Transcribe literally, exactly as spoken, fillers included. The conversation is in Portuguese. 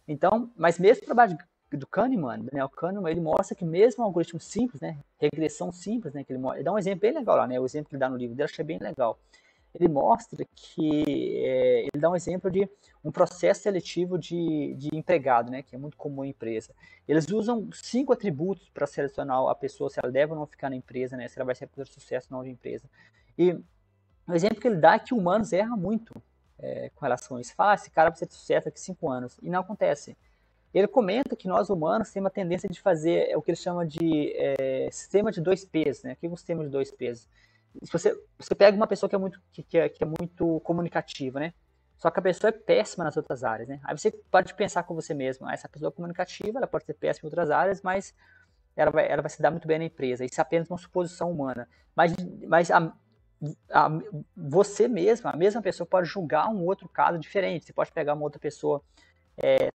Então, mas mesmo o trabalho do Kahneman, Daniel Kahneman, ele mostra que mesmo um algoritmo simples, né, regressão simples, né, que ele, ele dá um exemplo bem legal lá, né, o exemplo que ele dá no livro dele, eu achei bem legal. Ele mostra que, é, ele dá um exemplo de um processo seletivo de, de empregado, né, que é muito comum em empresa. Eles usam cinco atributos para selecionar a pessoa, se ela deve ou não ficar na empresa, né, se ela vai ser por sucesso ou não de empresa. E o exemplo que ele dá é que humanos erram muito é, com relação a isso. Fala, ah, esse cara vai ser de sucesso daqui a cinco anos. E não acontece. Ele comenta que nós humanos temos uma tendência de fazer o que ele chama de é, sistema de dois P's, né? O que é um sistema de dois P's? Se você, você pega uma pessoa que é, muito, que, que, é, que é muito comunicativa, né? Só que a pessoa é péssima nas outras áreas, né? Aí você pode pensar com você mesmo, ah, essa pessoa é comunicativa, ela pode ser péssima em outras áreas, mas ela vai, ela vai se dar muito bem na empresa. Isso é apenas uma suposição humana. Mas, mas a, a, você mesmo, a mesma pessoa pode julgar um outro caso diferente. Você pode pegar uma outra pessoa é,